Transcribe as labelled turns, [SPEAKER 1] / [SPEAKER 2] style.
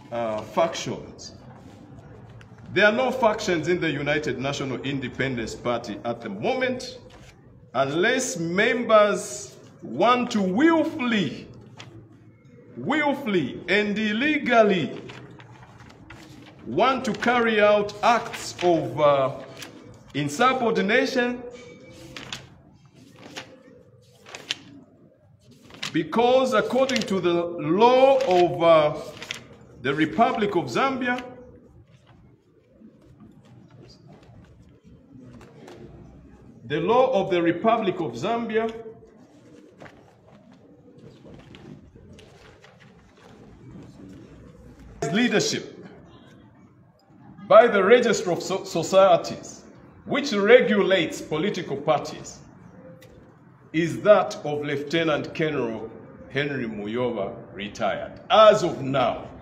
[SPEAKER 1] factions. There are no factions in the United National Independence Party at the moment, unless members want to willfully and illegally want to carry out acts of insubordination, because according to the law of the Republic of Zambia, the law of the Republic of Zambia leadership by the Register of Societies, which regulates political parties, is that of Lieutenant Colonel Henry Muyoba, retired. As of now,